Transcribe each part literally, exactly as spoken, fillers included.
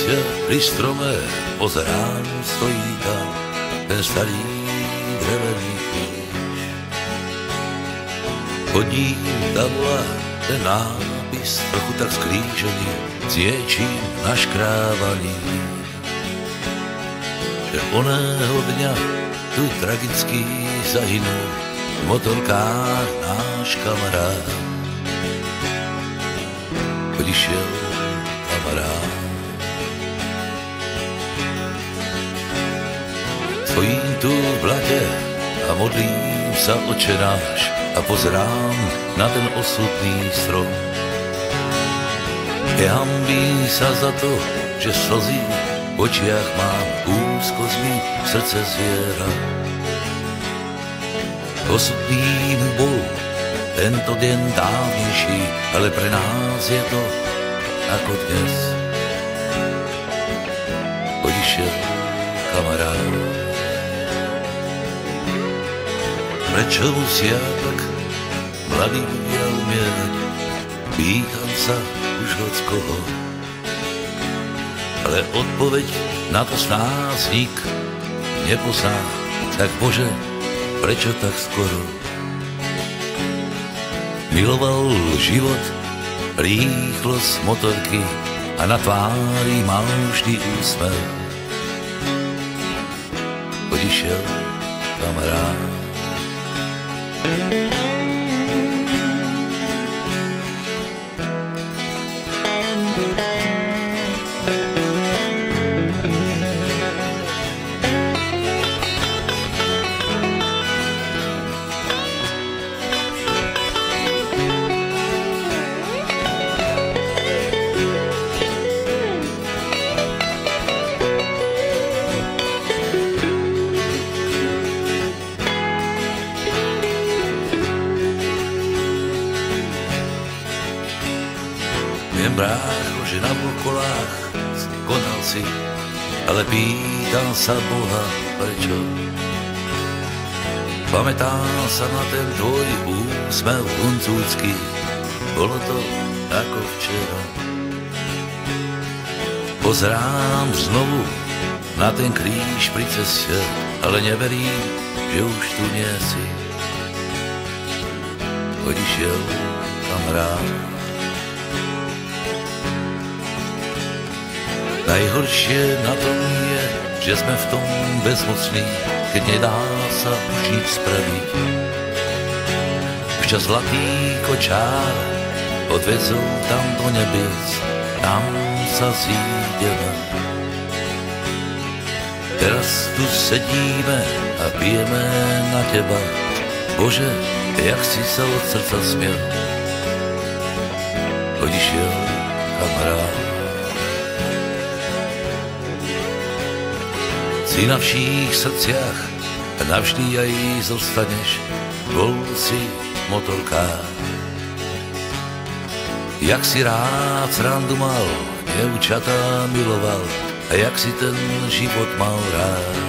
blate pri strome pozerám, stojí tam ten starý drevený kríž. Pod ním tam bola ten nápis, trochu tak skrížený, s niečím naškrávaný. Že oného dňa tu tragicky zahynul v motorkách náš kamarád. Odišiel kamarád. Stojím tu v blate a modlím sa, Otče náš, a pozerám na ten osudný strom. Nehambím sa za to, že slzy v očiach mám, úzkosť mi srdce zviera. Osudný mu bol tento deň dávnejší, ale pre nás je to ako dnes. Odišiel kamarád. Prečo musia tak mladí ľudia umierať? Pýtam sa už hockoho, ale odpoveď na to s nás nik nepozná. Tak Bože, prečo tak skoro? Miloval život, rýchlosť motorky a na tvári mal vždy úsmev. Odišiel kamarád. Viem, brácho, že na dvoch kolách konal si, ale pýtam sa Boha, prečo? Pamätám sa na ten tvoj úsmev huncúcky, bolo to ako včera. Pozerám znovu na ten kríž pri ceste, ale neverím, že už tu nie si. Odišiel kamarád. Najhoršie na tom je, že sme v tom bezmocní, keď nedá sa už nič spraviť. Už ťa zlatý kočár odvezol tam do nebiec, tam sa zídeme. Teraz tu sedíme a pijeme na teba. Bože, jak si sa od srdca smiel. Odišiel kamarád. Si na vších srdciach a navždy aj zostaneš, bol si motorkár. Jak si rád srandu mal, dievčatá miloval, a jak si ten život mal rád.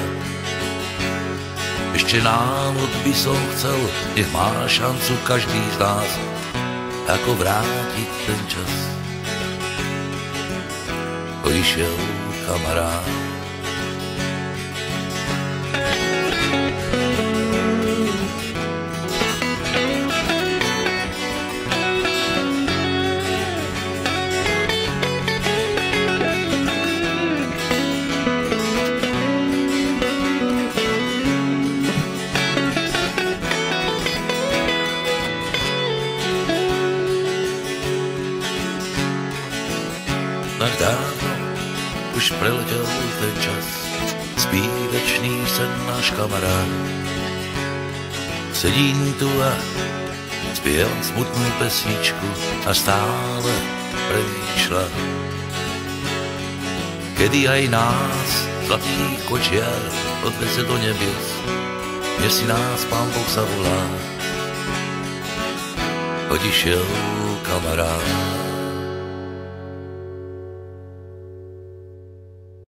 Ešte návod by som chcel, nech má šancu každý z nás, ako vrátiť ten čas. Odišiel kamarád. Tak dávno už preletel ten čas, spí večný sen náš kamarád. Sedím tu a spievam smutnú pesničku a stále premýšľam, kedy aj nás zlatý kočiar odveze do nebies, kde si nás Pán Boh zavolá. Odišiel kamarád.